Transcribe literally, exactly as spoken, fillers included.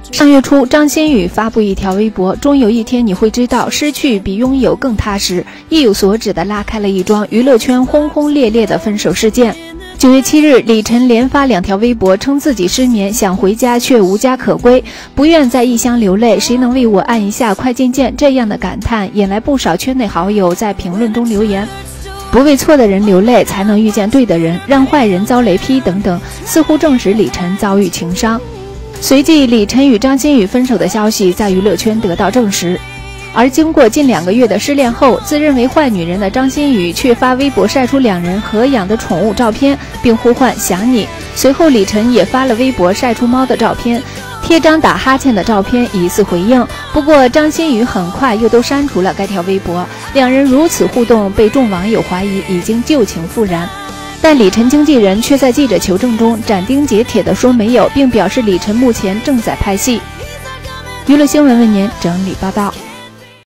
上月初，张馨予发布一条微博：终有一天你会知道，失去比拥有更踏实。意有所指地拉开了一桩娱乐圈轰轰烈烈的分手事件。九月七日，李晨连发两条微博，称自己失眠，想回家却无家可归，不愿在异乡流泪，谁能为我按一下快进键？这样的感叹引来不少圈内好友在评论中留言。不为错的人流泪，才能遇见对的人，让坏人遭雷劈等等，似乎证实李晨遭遇情伤。随即，李晨与张馨予分手的消息在娱乐圈得到证实。而经过近两个月的失恋后，自认为坏女人的张馨予却发微博晒出两人合养的宠物照片，并呼唤想你。随后，李晨也发了微博晒出猫的照片，贴张打哈欠的照片，疑似回应。不过，张馨予很快又都删除了该条微博。两人如此互动，被众网友怀疑已经旧情复燃。但李晨经纪人却在记者求证中斩钉截铁地说没有，并表示李晨目前正在拍戏。娱乐新闻为您整理报道。